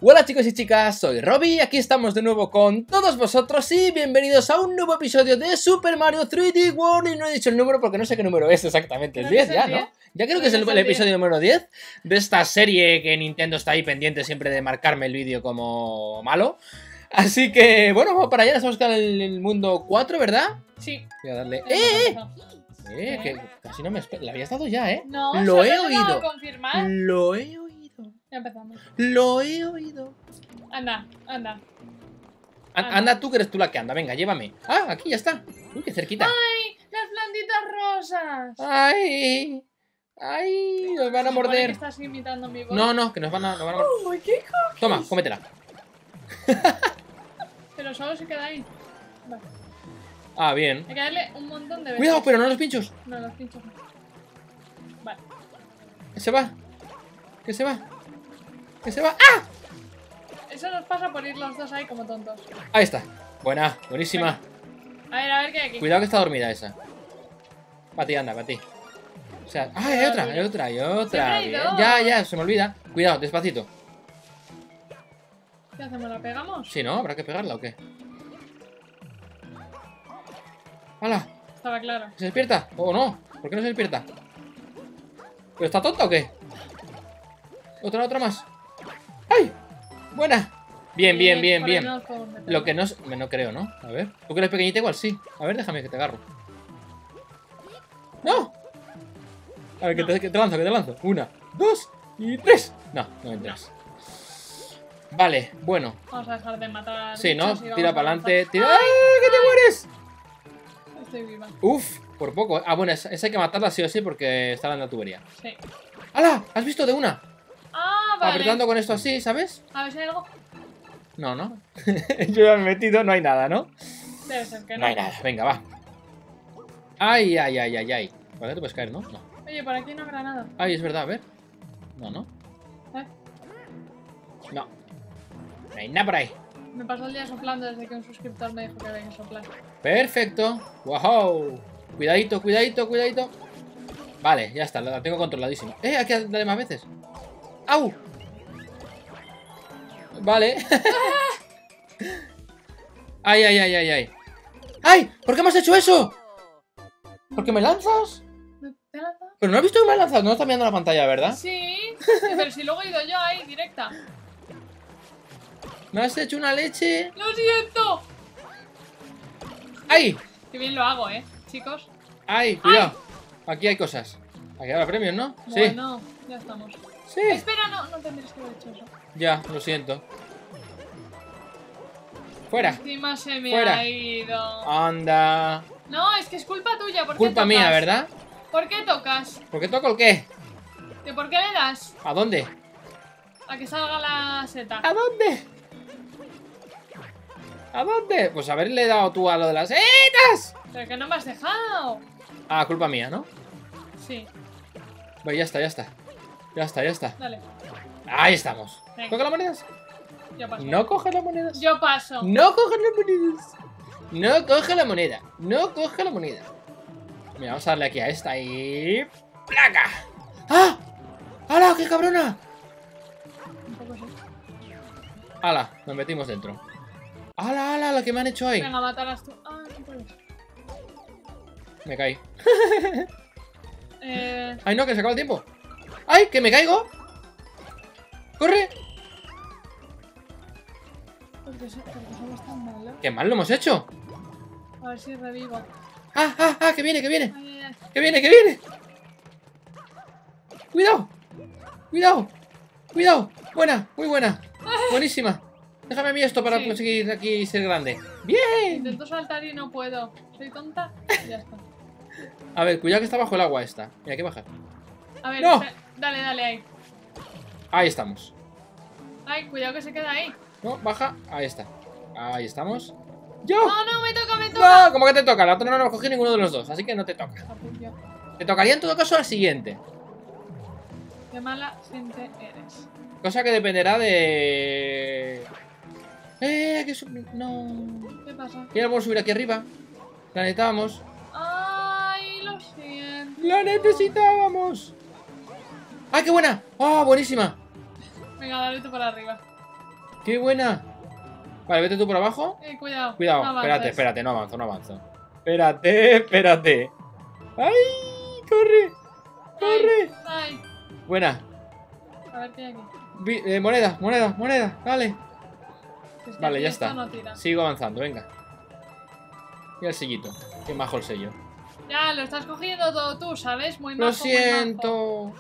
Hola chicos y chicas, soy Robbie, aquí estamos de nuevo con todos vosotros y bienvenidos a un nuevo episodio de Super Mario 3D World. Y no he dicho el número porque no sé qué número es exactamente, el 10 ya, ¿no? Ya creo que es el episodio número 10 de esta serie que Nintendo está ahí pendiente siempre de marcarme el vídeo como malo. Así que, bueno, vamos para allá, estamos con el mundo 4, ¿verdad? Sí. Voy a darle... que casi no me espera, la habías dado ya, ¿eh? No, lo he oído. Confirmar. Lo he oído. Ya empezamos. Lo he oído. Anda. Anda tú, que eres tú la que anda. Venga, llévame. Ah, aquí ya está. Uy, qué cerquita. ¡Ay! ¡Las plantitas rosas! ¡Ay! ¡Ay! Nos van a morder. Que estás imitando mi voz. No, que nos van a morder. ¡Uy, qué coges! Toma, cómetela. Pero solo se queda ahí. Vale. Ah, bien. Hay que darle un montón de veces. Cuidado, pero no los pinchos. No, los pinchos no. Vale. Que se va. Que se va. Que se va. ¡Ah! Eso nos pasa por ir los dos ahí como tontos. Ahí está. Buena, buenísima. Venga. A ver qué hay aquí. Cuidado que está dormida esa. Para ti, anda, para ti. O sea, ah, hay otra. Bien. Ya, se me olvida. Cuidado, despacito. ¿Qué hacemos? ¿La pegamos? Sí, ¿no? ¿Habrá que pegarla o qué? ¡Hala! Estaba claro. ¿Se despierta? ¿O no? ¿Por qué no se despierta? ¿Pero está tonta o qué? Otra más. ¡Ay! ¡Buena! Bien. Lo que no... No creo, ¿no? A ver. Tú que eres pequeñita igual, sí. A ver, déjame que te agarro. ¡No! A ver, que te lanzo. 1, 2 y 3. No me entras. Vale, bueno. Vamos a dejar de matar. Sí, ¿no? Tira Tira para adelante. ¡Tira! ¡Ay, que te mueres! Estoy viva. Uf, por poco. Ah, bueno, esa hay que matarla sí o sí porque está en la tubería. Sí. ¡Hala! ¿Has visto de una? Ah, vale. Apretando con esto así, ¿sabes? A ver si hay algo. No. Yo ya me he metido, no hay nada, ¿no? Debe ser que no. No hay nada, venga, va. Ay. Vale, tú puedes caer, ¿no? No. Oye, por aquí no habrá nada. Ay, es verdad, a ver. No. ¿Eh? No hay nada por ahí. Me pasó el día soplando desde que un suscriptor me dijo que había que soplar. Perfecto. ¡Wow! Cuidadito. Vale, ya está, la tengo controladísima. Hay que darle más veces. ¡Au! Vale. Ay. ¡Ay! ¿Por qué me has hecho eso? ¿Por qué me lanzas? ¿Te lanzas? Pero no he visto que me has lanzado. No está mirando la pantalla, ¿verdad? Sí, pero si luego he ido yo ahí, directa. ¿Me has hecho una leche? ¡Lo siento! ¡Ay! Qué bien lo hago, chicos. ¡Ay! Cuidado. Aquí hay cosas. Aquí habrá premios, ¿no? Bueno, ya estamos. Sí. Espera, no tendrías que haber hecho eso. Ya, lo siento. Fuera. Encima se me Fuera. ha ido. Anda. No, es que es culpa tuya. ¿Por qué Culpa tocas? mía, ¿verdad? ¿Por qué tocas? ¿Por qué toco el qué? ¿Que por qué le das? ¿A dónde? A que salga la seta. ¿A dónde? ¿A dónde? Pues haberle dado tú a lo de las setas. Pero que no me has dejado. Ah, culpa mía, ¿no? Sí, Pues ya está. dale. Ahí estamos. Venga. ¿Coge las monedas? Yo paso. No coges las monedas. Yo paso. No coges las monedas. No coge la moneda. Mira, vamos a darle aquí a esta y... ¡placa! ¡Ah! ¡Hala, qué cabrona! Un poco sí. ¡Hala! Nos metimos dentro. ¡Hala, la que me han hecho ahí! Venga, matarás tú. Ah, no puedes. Me caí. Ay, no, que se acaba el tiempo. ¡Ay, que me caigo! ¡Corre! porque somos tan malos. ¡Qué mal lo hemos hecho! A ver si revivo. ¡Ah! ¡Que viene! Ay. ¡Que viene! ¡Cuidado! ¡Buena! ¡Muy buena! ¡Buenísima! Déjame a mí esto para conseguir aquí ser grande. ¡Bien! Intento saltar y no puedo. ¿Soy tonta? Ya está. A ver, cuidado que está bajo el agua esta. Mira, hay que bajar. A ver, ¡No! dale ahí. Ahí estamos. Ay, cuidado que se queda ahí. No, baja. Ahí está. Ahí estamos. ¡Yo! No, me toca. No, ¿cómo que te toca? La otra no lo cogí ninguno de los dos, así que no te toca. Capullo. Te tocaría en todo caso la siguiente. Qué mala gente eres. Cosa que dependerá de... que no... ¿Qué pasa? ¿Quién vamos a subir aquí arriba? La necesitábamos. Ay, lo siento. ¡La necesitábamos! ¡Ay, qué buena! ¡Oh, buenísima! Venga, dale tú para arriba. ¡Qué buena! Vale, vete tú por abajo. Cuidado. Cuidado, no espérate, avances. espérate, no avanzo, no avanzo. Espérate, espérate. ¡Ay! ¡Corre! ¡Corre! Ay. Buena. A ver qué hay aquí. Moneda, moneda, moneda. Dale. Es que Vale, aquí ya esto está. no tira. Sigo avanzando, venga. Y el sellito. Qué majo el sello. Ya, lo estás cogiendo todo tú, ¿sabes? Muy Lo majo, muy majo. siento.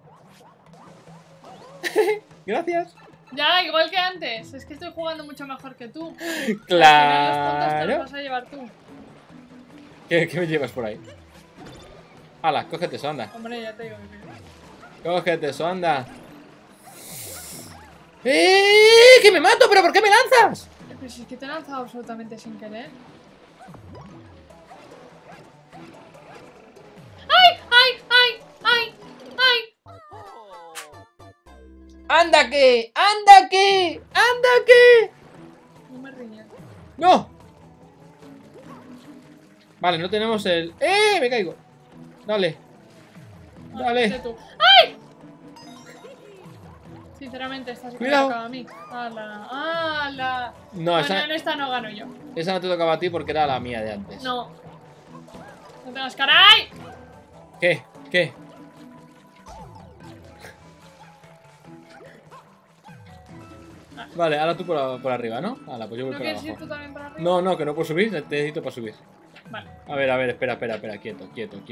Gracias. Ya, igual que antes. Es que estoy jugando mucho mejor que tú. Al final los puntos te los Claro. vas a llevar tú. ¿Qué me llevas por ahí? Hala, cógete eso, anda. Hombre, ya te digo que... Cógete eso, anda. ¡Que me mato! ¿Pero por qué me lanzas? Pero si es que te he lanzado absolutamente sin querer. ¡Ay! ¡Ay! ¡Ay! ¡Ay! ¡Ay! ¡Anda que! ¡Anda que! ¡Anda que! No me riñas. ¡No! Vale, no tenemos el... Me caigo. Dale. Dale. Vete tú. ¡Ay! Sinceramente, esta sí que me Cuidado. tocaba a mí. ¡Hala! ¡Hala! No, Bueno, esa en esta no gano yo. no te tocaba a ti porque era la mía de antes. No. No tengas cara. ¡Ay! ¿Qué? ¿Qué? Vale, ahora tú por arriba, ¿no? Ahora, pues yo voy ¿No por quieres ir abajo. tú también para arriba? No, no, que no puedo subir, te necesito para subir. Vale. A ver, espera, quieto.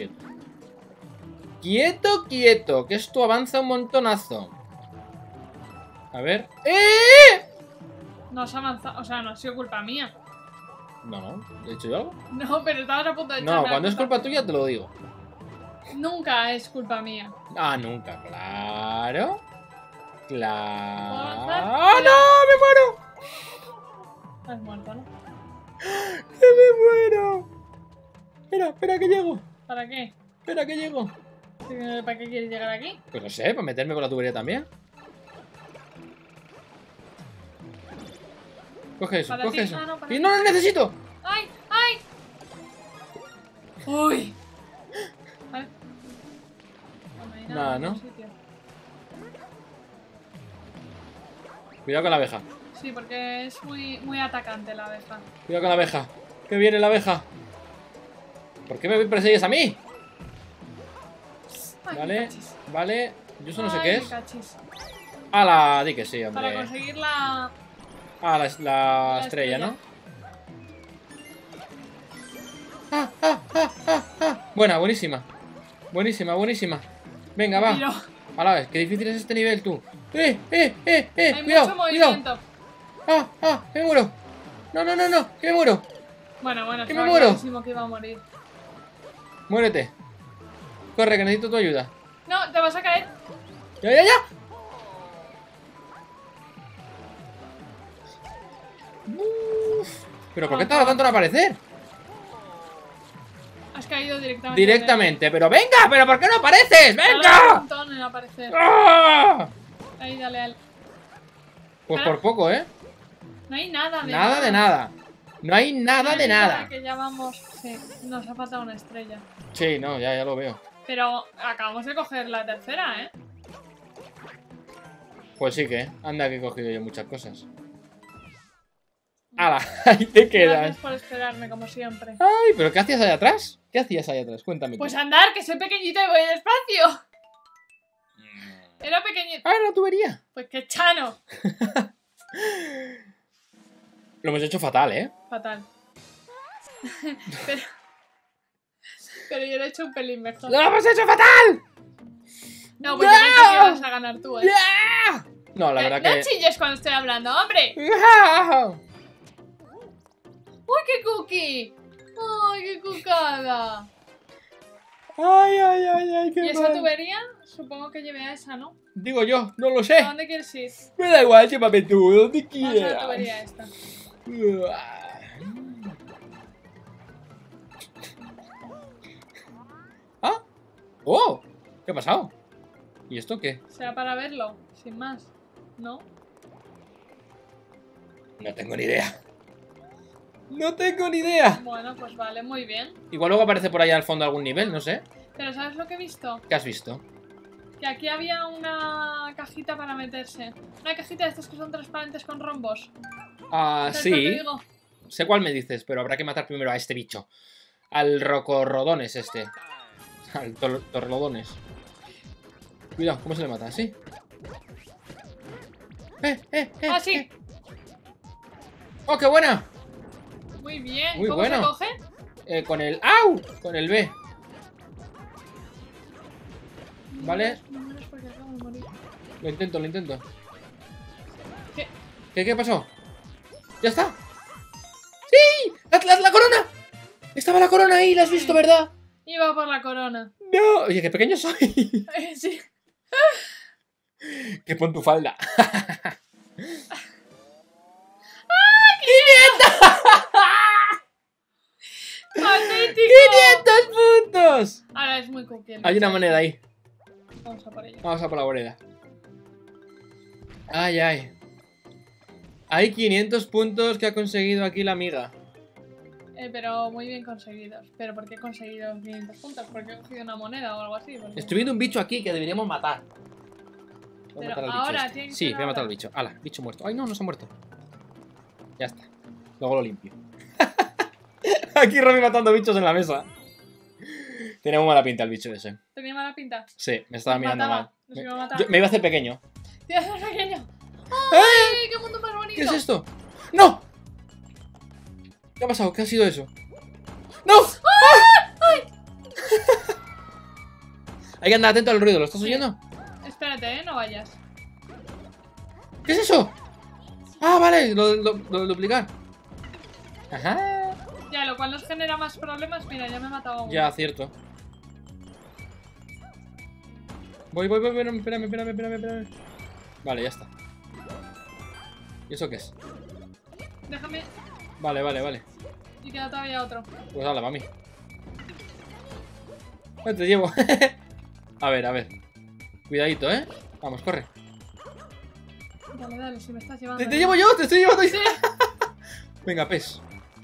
Quieto, que esto avanza un montonazo. A ver. No has avanzado. O sea, no ha sido culpa mía. No, ¿he hecho yo algo? No, pero estabas a punto de No, echarme la cuando es culpa tuya te lo digo. Nunca es culpa mía. Ah, nunca, claro. Claro. ¿Puedo avanzar? ¡Ah, no! ¡Me muero! Has muerto, ¿no? ¡Que me muero! Espera, que llego. ¿Para qué? Espera, que llego. ¿Para qué quieres llegar aquí? Pues no sé, para meterme por la tubería también. Coge eso, Para coge ti. eso. Ah, no, para ¡Y ti. no lo necesito! ¡Ay! ¡Ay! ¡Uy! Vale. No hay Nada, en ¿no? ningún sitio. Cuidado con la abeja. Sí, porque es muy atacante la abeja. Cuidado con la abeja. ¡Que viene la abeja! ¿Por qué me persigues a mí? Ay, Vale, me cachis. vale. Yo eso no sé Ay, qué me es. cachis. ¡Hala! Di que sí, Para hombre. conseguir la... Ah, la estrella, ¿no? Buena, buenísima. Buenísima. Venga, va. Miro. A la vez, qué difícil es este nivel, tú. Hay Cuidado, mucho cuidado. movimiento. Que me muero. No, que me muero. Bueno, Que estaba me muero. clarísimo que iba a morir. Muérete. Corre, que necesito tu ayuda. No, te vas a caer. ¡Ya! Uf. ¿Pero por qué tarda tanto en aparecer? Has caído directamente. Directamente, pero venga, ¿pero por qué no apareces? Tarda un ¡Venga! montón en aparecer. ¡Ah! Ahí, dale al... Pues por poco, ¿eh? No hay nada de Nada de nada. No hay nada de nada. Que ya vamos... Sí, nos ha faltado una estrella. Sí, no, ya lo veo. Pero acabamos de coger la tercera, ¿eh? Pues sí que, anda que he cogido yo muchas cosas. ¡Hala! Ahí te quedas. Gracias por esperarme, como siempre. Ay, ¿pero qué hacías ahí atrás? ¿Qué hacías ahí atrás? Cuéntame. Pues andar, que soy pequeñita y voy despacio. Era pequeñita. Ah, era la tubería. Pues qué chano. Lo hemos hecho fatal, ¿eh? Fatal. pero yo lo he hecho un pelín mejor. ¡Lo hemos hecho fatal! No, pues yo pensé que ibas a ganar tú, ¿eh? No, la verdad No que... chilles cuando estoy hablando, hombre. ¡Uy, qué cookie! ¡Ay, qué cucada! Ay, qué ¿Y esa mal. tubería? Supongo que lleve a esa, ¿no? Digo yo, no lo sé. ¿A dónde quieres ir? Me da igual, llévame tú, donde Vamos a la quieras. tubería esta. ¿Ah? ¡Oh! ¿Qué ha pasado? ¿Y esto qué? Será para verlo, sin más. ¿No? No tengo ni idea. No tengo ni idea. Bueno, pues vale, muy bien. Igual luego aparece por ahí al fondo algún nivel, no sé. Pero ¿sabes lo que he visto? ¿Qué has visto? Que aquí había una cajita para meterse. Una cajita de estas que son transparentes con rombos. Ah, ¿Sabes cuál te sí. digo? Sé cuál me dices, pero habrá que matar primero a este bicho. Al rocorrodones este. Al torlodones. Cuidado, ¿cómo se le mata? ¿Sí? ¡Ah, sí! ¡Oh, qué buena! Muy bien. Muy ¿Cómo bueno. se coge? Con el... ¡Au! Con el B. Vale. No mueres porque acabo de morir. Lo intento, lo intento. ¿Qué? ¿Qué pasó? ¿Ya está? ¡Sí! ¡La corona! Estaba la corona ahí, la has visto, ¿verdad? Iba por la corona. No. Oye, qué pequeño soy. Sí. Que pon tu falda. ¡Patético! ¡500 puntos! Ahora es muy cookie. Hay una moneda ahí. Vamos a por ella. Vamos a por la moneda. Ay, ay. Hay 500 puntos que ha conseguido aquí la amiga. Pero muy bien conseguidos. ¿Pero por qué he conseguido 500 puntos? ¿Porque he cogido una moneda o algo así? Porque... Estoy viendo un bicho aquí que deberíamos matar. Voy a Pero matar al bicho ahora este. tiene que Sí, ser voy a matar ahora. al bicho. ¡Hala! Bicho muerto. ¡Ay, no! No se ha muerto. Ya está. Luego lo limpio. Aquí Romy matando bichos en la mesa. Tiene muy mala pinta el bicho ese. ¿Tenía mala pinta? Sí, me estaba Nos mirando mataba, mal. nos iba a matar. Me iba a hacer pequeño. ¡Tío, es pequeño! ¡Ay, qué mundo más bonito! ¿Qué es esto? ¡No! ¿Qué ha pasado? ¿Qué ha sido eso? ¡No! ¡Ay! Hay que andar atento al ruido, ¿lo estás oyendo? Espérate, no vayas. ¿Qué es eso? Ah, vale, lo duplicar. Ajá. Ya, lo cual nos genera más problemas. Mira, ya me he matado a uno. Ya, cierto. Voy, espérame. Vale, ya está. ¿Y eso qué es? Déjame. Vale. Y queda todavía otro. Pues habla, mami. Te llevo. A ver. Cuidadito, ¿eh? Vamos, corre. Dale, si me estás llevando. Te llevo yo, te estoy llevando. Sí. Venga, pez.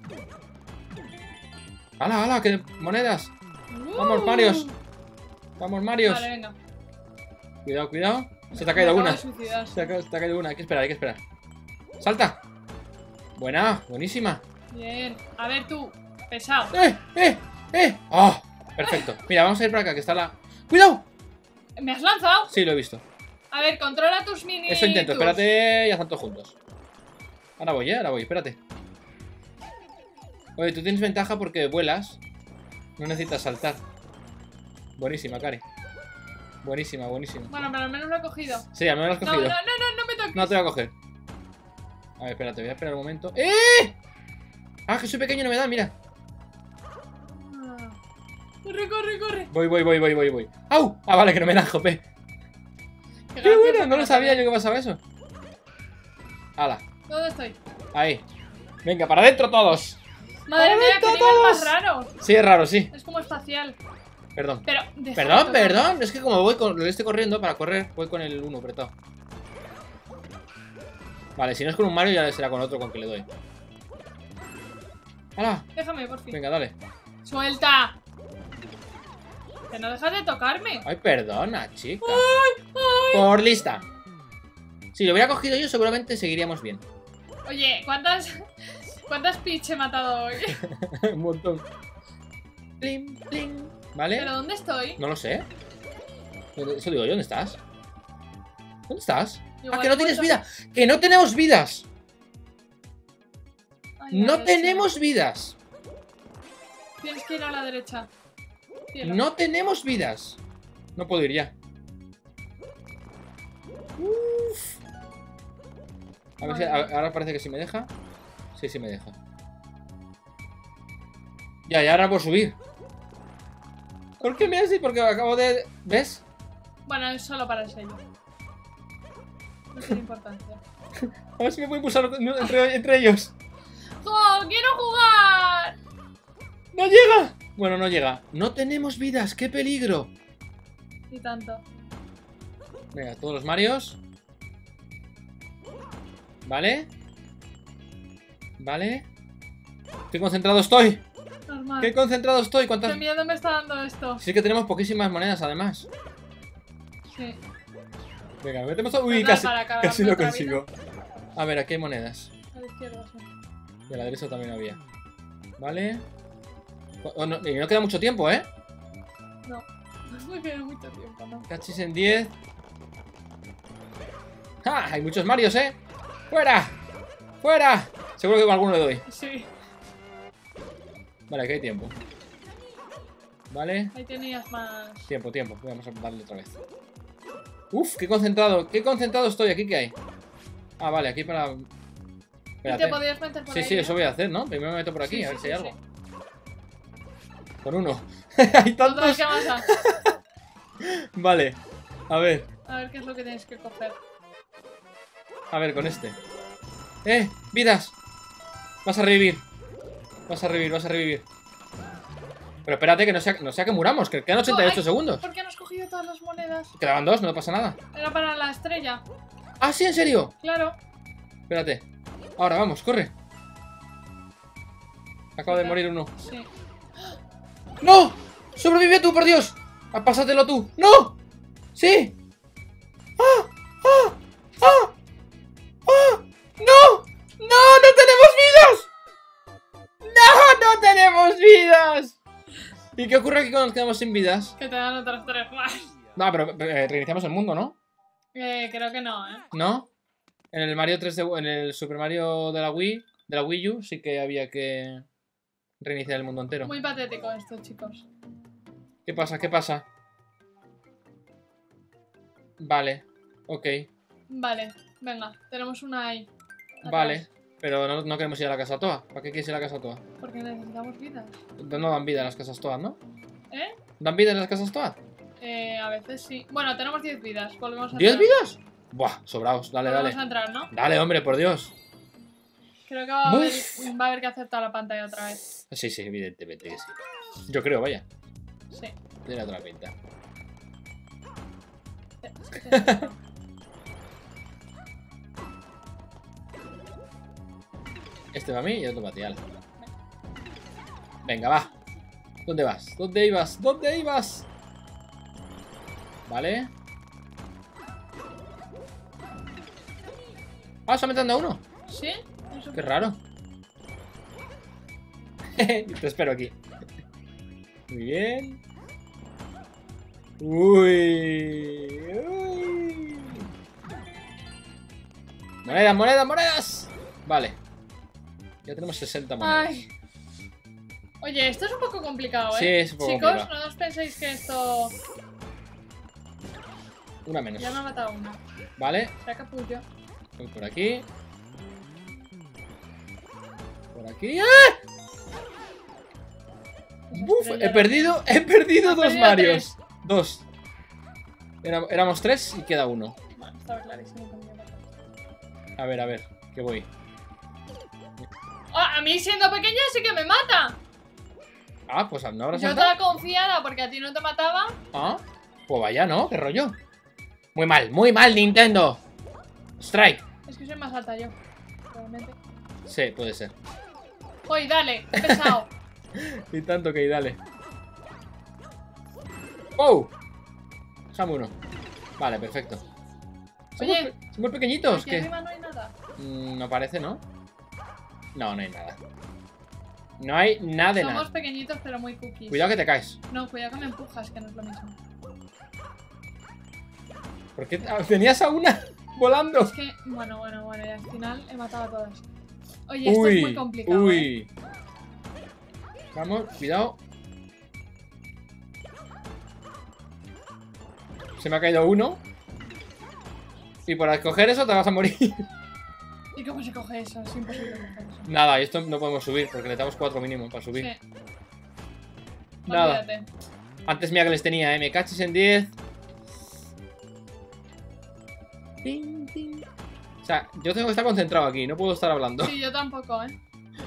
¡Hala, que monedas! Vamos, Marios. Vamos, Marios. Vale, venga. Cuidado. Se te ha caído Me una. acabo de suicidar. Se te ha caído una. Hay que esperar. ¡Salta! Buenísima. Bien. A ver tú, pesado. ¡Oh! Perfecto. Mira, vamos a ir para acá, que está la... ¡Cuidado! ¿Me has lanzado? Sí, lo he visto. A ver, controla tus mini. Eso intento, espérate, ya están todos juntos. Ahora voy, espérate. Oye, tú tienes ventaja porque vuelas. No necesitas saltar. Buenísima, Cari. Buenísima. Bueno, pero al menos lo he cogido. Sí, al menos lo has cogido. No me toques. No te voy a coger. A ver, espérate, voy a esperar un momento. Ah, que soy pequeño y no me da, mira. Corre. Voy. ¡Au! Ah, vale, que no me da, jope. ¡Qué bueno! No lo sabía yo que pasaba eso. ¡Hala! ¿Dónde estoy? Ahí. Venga, para adentro todos. Madre mía, qué nivel más raro. Sí, es raro, sí. Es como espacial. Perdón. Pero, deja de Perdón. Es que como lo estoy corriendo, para correr, voy con el 1 apretado. Vale, si no es con un Mario, ya será con otro con que le doy. ¡Hala! Déjame, por fin. Venga, dale. ¡Suelta! Que no dejas de tocarme. Ay, perdona, chica. Ay. Por lista. Si lo hubiera cogido yo, seguramente seguiríamos bien. Oye, ¿cuántas pitch he matado hoy? Un montón. Plim. ¿Vale? ¿Pero dónde estoy? No lo sé. Eso digo yo, ¿dónde estás? ¿Dónde estás? Igual Que no he tienes vuelto. vida. Que no tenemos vidas. Ay, la No leche. tenemos vidas. Tienes que ir a la derecha. Cielo. No tenemos vidas. No puedo ir ya. Uf. A ver si ahora parece que sí me deja. Sí me deja. Ya, ahora por subir. ¿Por qué me haces? Porque acabo de... ¿Ves? Bueno, es solo para el sello. No tiene importancia. A ver si me puedo impulsar entre ellos. ¡Oh, quiero jugar! ¡No llega! Bueno, no llega. No tenemos vidas, qué peligro. Y tanto. Venga, todos los Marios. Vale. Qué concentrado estoy. Normal. Qué concentrado estoy. Qué ¿Cuántas? miedo me está dando esto. Sí que tenemos poquísimas monedas, además. Sí. Sí. Venga, metemos todo. Uy, Total, casi, para cargarme casi lo otra consigo. A ver, aquí hay monedas. A la izquierda, sí. Y a la derecha también había. Vale. Oh, no, y no queda mucho tiempo, ¿eh? No. No me queda mucho tiempo, ¿no? Cachis en 10. ¡Ja! Hay muchos Marios, ¿eh? ¡Fuera! ¡Fuera! Seguro que con alguno le doy. Sí. Vale, aquí hay tiempo. Vale. Ahí tenías más. Tiempo. Vamos a darle otra vez. Uf, qué concentrado. Qué concentrado estoy. ¿Aquí qué hay? Ah, vale, aquí para... ¿Y Espérate. te podías meter por Sí, ahí? sí, ¿no? eso voy a hacer, ¿no? Primero me meto por aquí, Sí, a ver sí, si hay sí, algo. Con uno. Hay Otra, tantos. ¿qué pasa? Vale. A ver, A ver qué es lo que tienes que coger. con este. ¡Vidas! Vas a revivir. Vas a revivir. Pero espérate que no sea que muramos, que quedan 88 Ay, segundos. ¿Por qué no has cogido todas las monedas? Quedaban 2, no pasa nada. Era para la estrella. ¡Ah, sí, en serio! Claro. Espérate. Ahora, vamos, corre. Acabo de morir uno. Sí. ¡No! ¡Sobrevive tú, por Dios! ¡Pásatelo tú! ¡No! ¡Sí! ¡Ah! ¡Ah! ¡Ah! ¡Ah! ¡No! ¡No! ¡No tenemos vidas! ¡No! ¡No tenemos vidas! ¿Y qué ocurre aquí cuando nos quedamos sin vidas? Que te dan otras 3 más. No, pero reiniciamos el mundo, ¿no? Creo que no, ¿eh? ¿No? En el Mario 3 en el Super Mario de la Wii U, sí que había que reiniciar el mundo entero. Muy patético esto, chicos. ¿Qué pasa? ¿Qué pasa? Vale, ok. Vale, venga, tenemos una ahí. Atrás. Vale, pero no queremos ir a la casa Toa. ¿Para qué quieres ir a la casa Toa? Porque necesitamos vidas. No dan vida en las casas Toa, ¿no? ¿Eh? ¿Dan vida en las casas Toa? A veces sí. Bueno, tenemos 10 vidas. Volvemos a ¿10 entrar. vidas? Buah, sobraos. Dale, Volvemos dale. a entrar, ¿no? Dale, hombre, por Dios. Creo que va a haber que aceptar la pantalla otra vez. Sí, evidentemente que sí. Yo creo, vaya. Sí. Tiene otra pinta. Este va a mí y otro para ti, ala. Venga, va. ¿Dónde vas? ¿Dónde ibas? ¿Dónde ibas? Vale. Ah, solamente anda uno. ¿Sí? Eso- Qué raro. Te espero aquí. Muy bien. Uy. Monedas, monedas, monedas. Vale. Ya tenemos 60 monedas. Ay. Oye, esto es un poco complicado, ¿eh? Sí, es un poco Chicos, complicado. no os penséis que esto... Una menos. Ya me ha matado una. Vale. Será capullo. Voy por aquí. Por aquí. ¡Ah! Uf, he perdido Has 2 perdido Marios. 2. Éramos 3 y queda uno. Bueno, estaba clarísimo que me iba a matar. A ver, que voy. ¡Ah! A mí siendo pequeña sí que me mata. Ah, pues no habrás Yo saltado. estaba confiada porque a ti no te mataba. Ah, pues vaya, ¿no? ¿Qué rollo? Muy mal, Nintendo. Strike. Es que soy más alta yo. Realmente. Sí, puede ser. ¡Uy, dale! ¡Qué pesado! Y tanto que y dale. ¡Oh! Déjame uno. Vale, perfecto. Oye, Somos pequeñitos. aquí ¿Qué? arriba no hay nada. No parece, ¿no? No, no hay nada. No hay nada de Somos nada. pequeñitos pero muy cookies. Cuidado que te caes. No, cuidado que me empujas, que no es lo mismo. ¿Por qué tenías a una volando? Es que, bueno, y al final he matado a todas. Oye, esto es muy complicado. ¿eh? Uy. Vamos, cuidado. Se me ha caído uno. Y por escoger eso te vas a morir. ¿Y cómo se coge eso? Es imposible coger eso. Nada, y esto no podemos subir porque necesitamos 4 mínimo para subir. Sí. Nada. Olvídate. Antes mira que les tenía, me cachis en 10. Ting, ting. O sea, yo tengo que estar concentrado aquí, no puedo estar hablando. Sí, yo tampoco, ¿eh?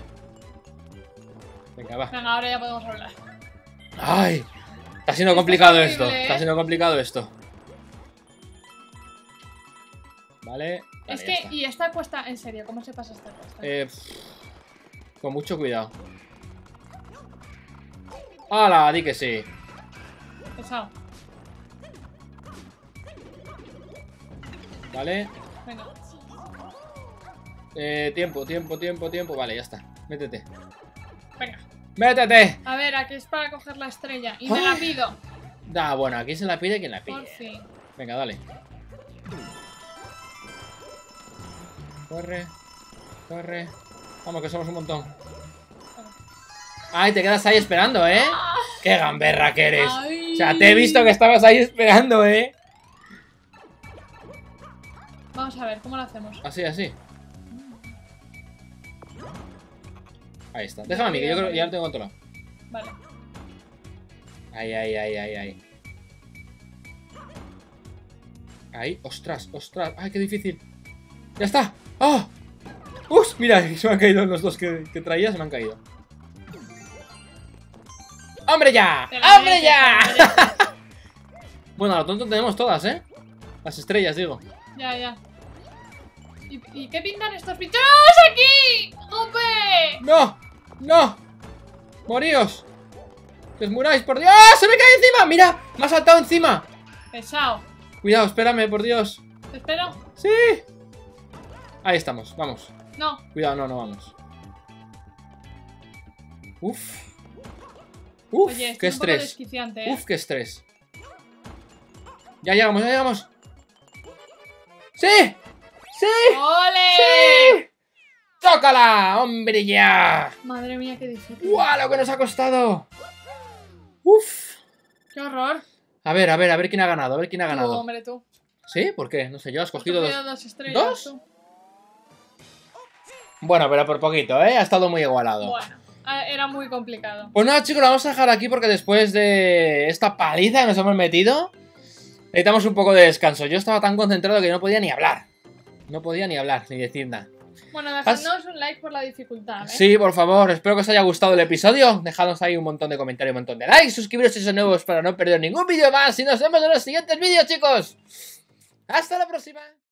Venga, va. Venga, ahora ya podemos hablar. ¡Ay! Está siendo Esto complicado es esto. horrible, ¿eh? Está siendo complicado esto. Vale. Es Vale, que, ya está. y esta cuesta, en serio, ¿cómo se pasa esta cuesta? Con mucho cuidado. ¡Hala! Di que sí. Pesado. Vale. Venga. Tiempo. Vale, ya está. Métete. Venga. ¡Métete! A ver, aquí es para coger la estrella. Y me la pido. Bueno, aquí se la pide quien la pide. Por fin. Venga, dale. Corre. Vamos, que somos un montón. Ay, te quedas ahí esperando, ¿eh? ¡Qué gamberra que eres! Ay. O sea, te he visto que estabas ahí esperando, ¿eh? Vamos a ver, ¿cómo lo hacemos? Así. Ahí está. Déjame a mí, que yo creo que ya lo tengo controlado. Vale. Ahí. Ahí, ostras. Ay, qué difícil. ¡Ya está! ¡Oh! ¡Uf! Mira, se me han caído los dos que traía, se me han caído. ¡Hombre ya! ¡Hombre ya! Bueno, a lo tonto tenemos todas, ¿eh? Las estrellas, digo. Ya. ¿Y qué pintan estos bichos aquí? ¡Jope! ¡No! ¡Moríos! ¡Que os muráis, por Dios! ¡Se me cae encima! ¡Mira! ¡Me ha saltado encima! Pesado. Cuidado, espérame, por Dios. ¿Te espero? ¡Sí! Ahí estamos, vamos. No. Cuidado, no vamos. Uf, Oye, qué es un poco estrés. desquiciante, ¿eh? Qué estrés. Ya llegamos. ¡Sí! ¡Ole! ¡Tócala! ¡Hombre ya! Madre mía, qué difícil. ¡Guau! Lo que nos ha costado. ¡Uf! ¡Qué horror! A ver quién ha ganado. Tú, hombre, tú. ¿Sí? ¿Por qué? No sé, yo has Has cogido cogido dos. dos estrellas. ¿Dos? Tú. Bueno, pero por poquito, ¿eh? Ha estado muy igualado. Bueno, era muy complicado. Pues nada, chicos, lo vamos a dejar aquí porque después de esta paliza que nos hemos metido, necesitamos un poco de descanso. Yo estaba tan concentrado que no podía ni hablar. Ni decir nada. Bueno, dejadnos un like por la dificultad, ¿eh? Sí, por favor, espero que os haya gustado el episodio. Dejadnos ahí un montón de comentarios, un montón de likes. Suscribiros si sois nuevos para no perder ningún vídeo más. Y nos vemos en los siguientes vídeos, chicos. ¡Hasta la próxima!